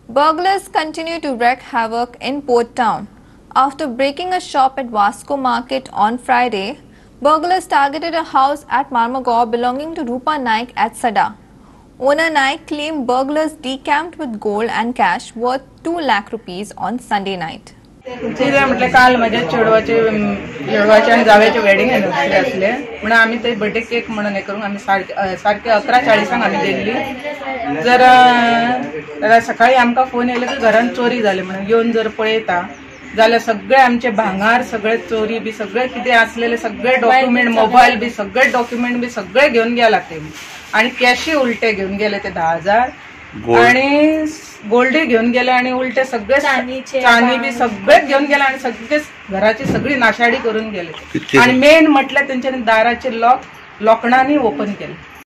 Burglars continue to wreak havoc in Port Town. After breaking a shop at Vasco Market on Friday, burglars targeted a house at Marmagaon belonging to Rupa Naik at Sada. Owner Naik claimed burglars decamped with gold and cash worth 2 lakh rupees on Sunday night. म्हटलं काल माझ्या चेडवाचे आणि जावेचे wedding anniversary असले म्हणून आम्ही ते birthday cake म्हणून हे करून आम्ही सारखे 11:40 आम्ही गेल्ली जर सकाळी आमकां फोन येयलो की घरान चोरी जाली म्हणून येवन जर पळयता जाल्यार सगळे आमचे भांगार सगळे चोरी बी सगळे कितें असलेले सगळे डॉक्युमेंट मोबाईल बी सगळे डॉक्युमेंट बी सगळे घेऊन गेला ते आणि कॅशही उलटे घेऊन गेले ते 10,000 आणि गोल्डे घेऊन गेले आणि उलटे सगळे चांदी बी सगळे घेऊन गेले आणि सगळे घराची सगळी नाशाडी करून गेले आणि मेन म्हटलं त्यांच्यानी दाराचे लॉक लोखंडांनी ओपन केले.